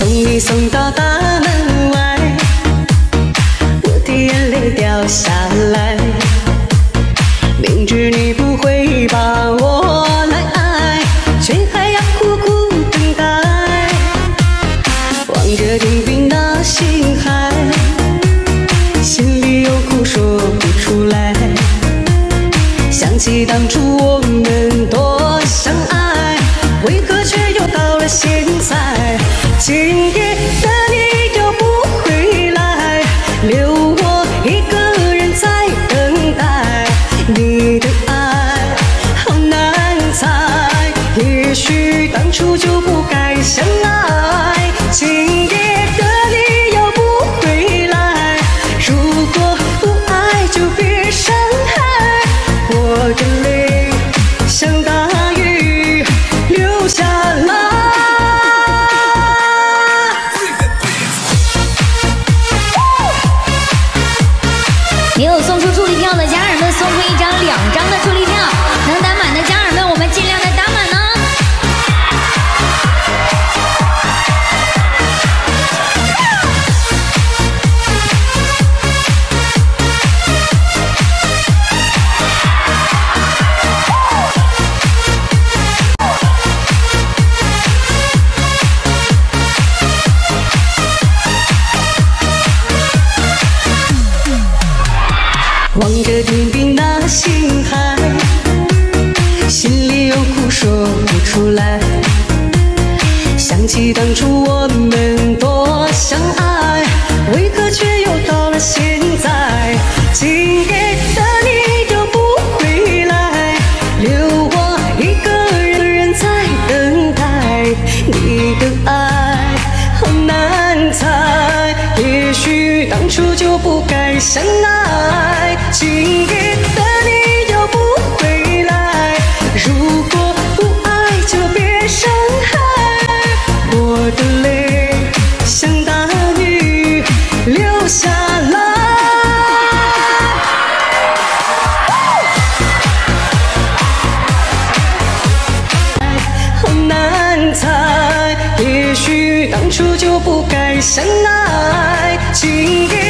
送你送到大门外，我的眼泪掉下来，明知你不会把我来爱，却还要苦苦等待。望着天边那星海，心里有苦说不出来。想起当初我们多相爱，为何却又到了现在？今夜的你又不回来，留我一个人在等待。你的爱好难猜，也许当初就不该相爱。今夜的你又不回来，如果不爱就别伤害。我的泪像大雨流下来。 没有送出助力票的家人们，送出1张、2张的助力票。能打满的家人们，我们尽量的打满呢。 望着天边那星海，心里有苦说不出来。想起当初我们多相爱，为何却又到了现在？今夜的你又不回来，留我一个人在等待。你的爱好难猜，也许当初就不该相爱。今夜的你又不回来，如果不爱就别伤害。我的泪像大雨流下来。好难猜，也许当初就不该相爱。今夜